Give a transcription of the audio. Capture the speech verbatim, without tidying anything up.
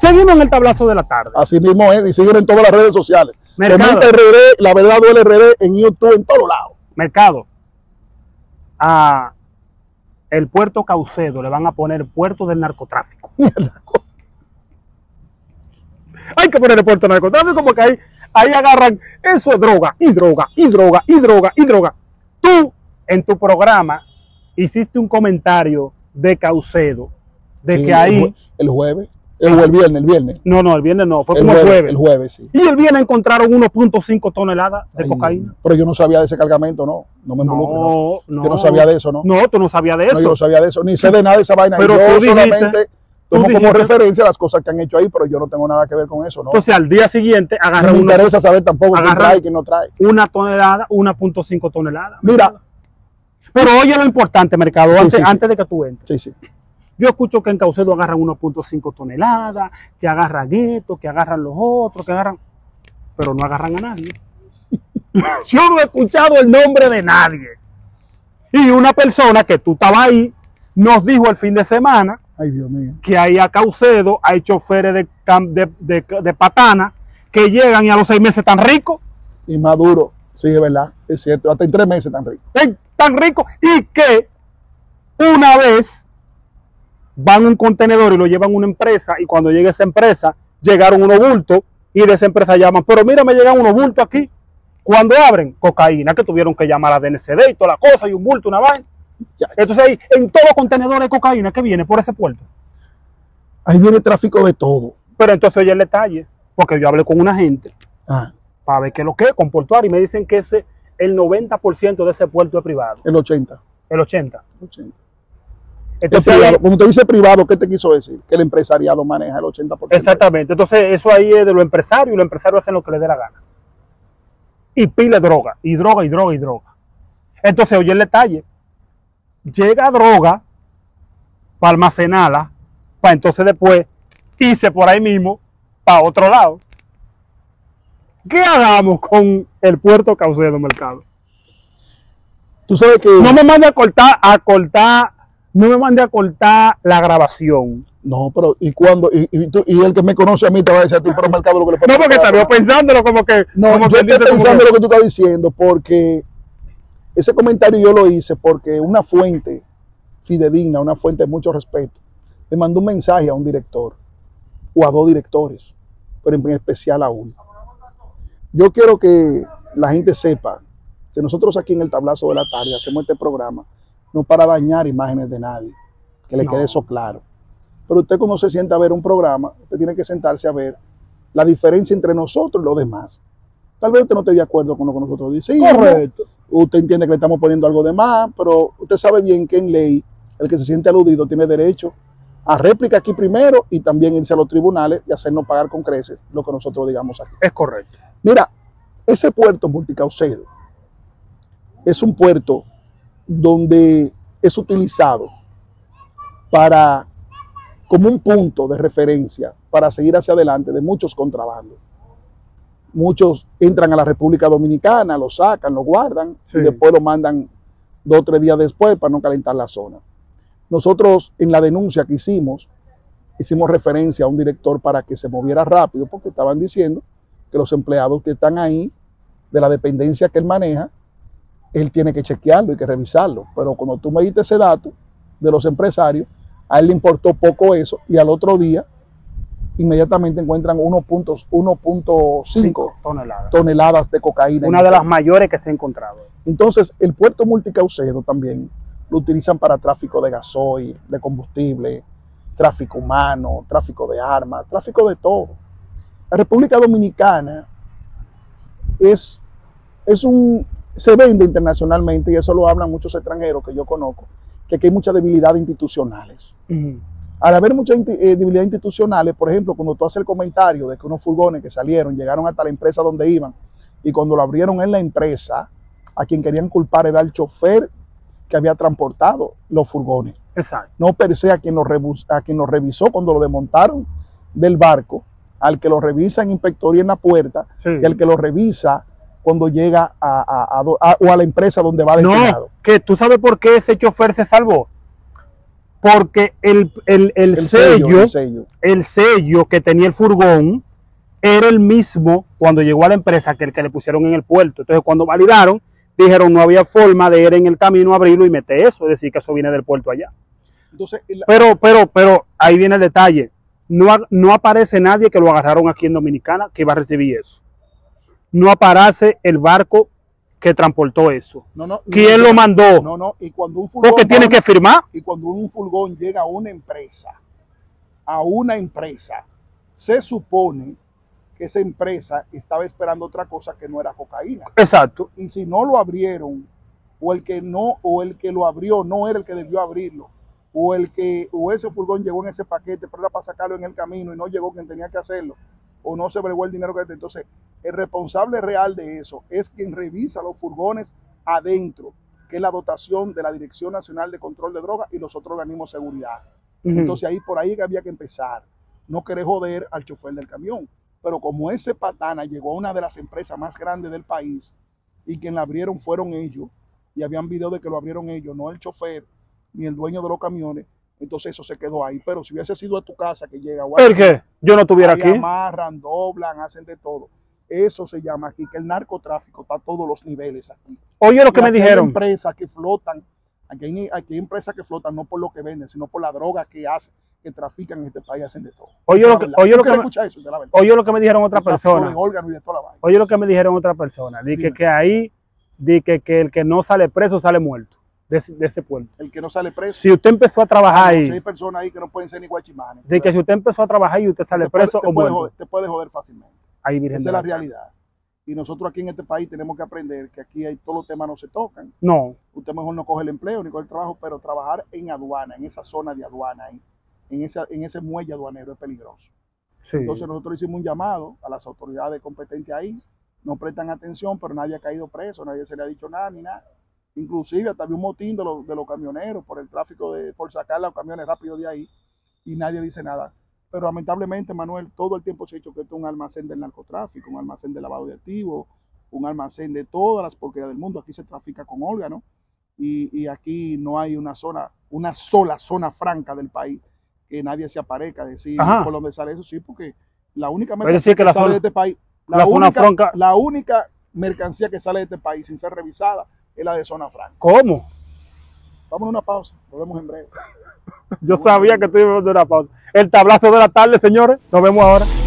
Seguimos en el tablazo de la tarde. Así mismo es, y siguen en todas las redes sociales. Mercado. R D, la verdad duele R D en YouTube, en todos lados. Mercado. A el puerto Caucedo le van a poner puerto del narcotráfico. Hay que poner el puerto del narcotráfico porque ahí, ahí agarran, eso es droga, y droga, y droga, y droga, y droga. Tú, en tu programa, hiciste un comentario de Caucedo, de Sí, que ahí... El, el jueves, el, el viernes, el viernes. No, no, el viernes no, fue El como el jueves, jueves. el jueves, sí. Y el viernes encontraron uno punto cinco toneladas de Ay, cocaína. Pero yo no sabía de ese cargamento, no. No me involucro, no. No, no. Yo no sabía de eso, ¿no? No, tú no sabías de eso. No, yo no sabía de eso, ni sé de nada de esa vaina. Pero yo tú dijiste, solamente tú tomo como dijiste- referencia las cosas que han hecho ahí, pero yo no tengo nada que ver con eso, ¿no? Entonces al día siguiente No agarran me una, interesa saber tampoco quién agarran- trae y quién no trae. una tonelada, uno punto cinco toneladas. Mira, Pero oye lo importante, Mercado, Sí, antes, sí, sí. antes de que tú entres. sí, sí. Yo escucho que en Caucedo agarran uno punto cinco toneladas, que agarran esto, que agarran los otros, que agarran... Pero no agarran a nadie. Yo no he escuchado el nombre de nadie. Y una persona que tú estabas ahí nos dijo el fin de semana Ay, Dios mío. que ahí a Caucedo hay choferes de, cam- de, de, de patana que llegan y a los seis meses tan ricos, Y Maduro, sí, es verdad, es cierto. Hasta en tres meses tan rico. tan, tan ricos, y que una vez van a un contenedor y lo llevan a una empresa, y cuando llega esa empresa, llegaron unos bultos, y de esa empresa llaman, pero mira, me llegan unos bultos aquí. Cuando abren, cocaína, que tuvieron que llamar a D N C D y toda la cosa, y un bulto, una vaina. Ya. Entonces ahí, en todos los contenedores de cocaína que viene por ese puerto. Ahí viene tráfico de todo. Pero entonces oye el detalle, porque yo hablé con una gente Ah, para ver qué es lo que es con portuario, y me dicen que ese, el noventa por ciento de ese puerto es privado, el ochenta. el ochenta por ciento. El ochenta. Entonces, El privado. ahí- Cuando usted dice privado, ¿qué te quiso decir? Que el empresariado maneja el ochenta por ciento. exactamente, entonces eso ahí es de los empresarios, y los empresarios hacen lo que les dé la gana. Y pile droga, y droga, y droga, y droga. Entonces oye el detalle, llega droga para almacenarla, para entonces después irse por ahí mismo para otro lado. ¿Qué hagamos con el puerto Caucedo, Mercado? Tú sabes que... No me mande a cortar, a cortar, no me mande a cortar la grabación. No, pero ¿y cuándo? Y, y, tú- y el que me conoce a mí te va a decir a ti, pero Mercado, lo que le pasa No, porque a- estaba yo pensándolo como que... No, como yo que estoy dice, como pensando que- lo que tú estás diciendo, porque ese comentario yo lo hice porque una fuente fidedigna, una fuente de mucho respeto, le mandó un mensaje a un director o a dos directores, pero en especial a uno. Yo quiero que la gente sepa que nosotros aquí en el Tablazo de la Tarde hacemos este programa no para dañar imágenes de nadie, que le No. quede eso claro. Pero usted cuando se sienta a ver un programa, usted tiene que sentarse a ver la diferencia entre nosotros y los demás. Tal vez usted no esté de acuerdo con lo que nosotros decimos. Correcto. Usted entiende que le estamos poniendo algo de más, pero usted sabe bien que en ley el que se siente aludido tiene derecho a réplica aquí primero y también irse a los tribunales y hacernos pagar con creces lo que nosotros digamos aquí. Es correcto. Mira, ese puerto Multicaucedo es un puerto donde es utilizado para como un punto de referencia para seguir hacia adelante de muchos contrabandos. Muchos entran a la República Dominicana, lo sacan, lo guardan Sí. y después lo mandan dos o tres días después para no calentar la zona. Nosotros en la denuncia que hicimos, hicimos referencia a un director para que se moviera rápido porque estaban diciendo que los empleados que están ahí, de la dependencia que él maneja, él tiene que chequearlo y que revisarlo. Pero cuando tú me diste ese dato de los empresarios, a él le importó poco eso y al otro día inmediatamente encuentran uno punto cinco toneladas. toneladas de cocaína. Una en de ese- las mayores que se ha encontrado. Entonces, el puerto Multicaucedo también lo utilizan para tráfico de gasoil, de combustible, tráfico humano, tráfico de armas, tráfico de todo. La República Dominicana es, es un, se vende internacionalmente, y eso lo hablan muchos extranjeros que yo conozco, que aquí hay muchas debilidades institucionales. Ujú. Al haber muchas eh, debilidades institucionales, por ejemplo, cuando tú haces el comentario de que unos furgones que salieron, llegaron hasta la empresa donde iban, y cuando lo abrieron en la empresa, a quien querían culpar era el chofer que había transportado los furgones. Exacto. No per se a quien, lo rebu- a quien lo revisó cuando lo desmontaron del barco, al que lo revisa en inspectoría en la puerta, Sí. y al que lo revisa cuando llega a, a- a do- a- o a la empresa donde va destinado. No, que tú sabes por qué ese chofer se salvó. porque el, el, el, El sello, sello, el sello. el sello que tenía el furgón era el mismo cuando llegó a la empresa que el que le pusieron en el puerto. Entonces, cuando validaron, dijeron no había forma de ir en el camino, abrirlo y meter eso, es decir, que eso viene del puerto allá. Entonces, el- Pero, pero, pero, ahí viene el detalle. No, ha- no aparece nadie que lo agarraron aquí en Dominicana que iba a recibir eso. No aparece el barco que transportó eso. no, no, ¿Quién no, lo mandó? No, no, y cuando un furgón Porque tiene va- que firmar. y cuando un furgón llega a una empresa, a una empresa, se supone que esa empresa estaba esperando otra cosa que no era cocaína. Exacto. Y si no lo abrieron, o el que no, o el que lo abrió no era el que debió abrirlo, o el que, o ese furgón llegó en ese paquete, pero era para sacarlo en el camino y no llegó quien tenía que hacerlo, o no se bregó el dinero que entonces el responsable real de eso es quien revisa los furgones adentro, que es la dotación de la Dirección Nacional de Control de Drogas y los otros organismos de seguridad. Ujú. Entonces ahí por ahí que había que empezar. No querer joder al chofer del camión. Pero como ese patana llegó a una de las empresas más grandes del país y quien la abrieron fueron ellos, y habían videos de que lo abrieron ellos, no el chofer ni el dueño de los camiones, entonces eso se quedó ahí. Pero si hubiese sido a tu casa que llega, ¿El qué? Yo no estuviera ahí aquí. amarran, doblan, hacen de todo. Eso se llama aquí, que el narcotráfico está a todos los niveles aquí. Oye, lo que Y me aquí hay dijeron. empresas que flotan, aquí hay, aquí hay empresas que flotan no por lo que venden, sino por la droga que hacen, que trafican en este país, hacen de todo. Oye, Esa es lo la que- verdad. oye, ¿Tú lo que quieres me- escuchar eso? Esa es la verdad. Oye, lo que me dijeron otra El tráfico persona. de órganos y de toda la vaina. Oye, lo que me dijeron otra persona. Di que, Dime. que ahí, di que, que el que no sale preso sale muerto de ese, de ese puerto. El que no sale preso. Si usted empezó a trabajar Ah, no, si hay ahí, personas ahí que no pueden ser ni guachimanes. de que si usted empezó a trabajar y usted sale te puede, preso te o puede muerto, joder, te puede joder fácilmente. ahí Virgen Esa de es la la Paz. realidad. Y nosotros aquí en este país tenemos que aprender que aquí hay, todos los temas no se tocan. No, Usted mejor no coge el empleo ni coge el trabajo, pero trabajar en aduana, en esa zona de aduana, ahí, en, esa, en ese muelle aduanero es peligroso. sí. Entonces nosotros hicimos un llamado a las autoridades competentes ahí, no prestan atención, pero nadie ha caído preso, nadie se le ha dicho nada ni nada. Inclusive hasta había un motín de los, de los camioneros por el tráfico, de, por sacar los camiones rápido de ahí, y nadie dice nada. Pero lamentablemente, Manuel, todo el tiempo se ha dicho que esto es un almacén del narcotráfico, un almacén de lavado de activos, un almacén de todas las porquerías del mundo. Aquí se trafica con órganos y, y aquí no hay una zona, una sola zona franca del país que nadie se aparezca a decir Ajá. por dónde sale eso, sí, porque la única Es mercancía decir, que que, la sale zona- de este país, la, la zona única, franca- la única mercancía que sale de este país sin ser revisada es la de zona franca. ¿Cómo? Vamos a una pausa, nos vemos en breve. Yo sabía que tú ibas a dar una pausa. El tablazo de la tarde, señores. Nos vemos ahora.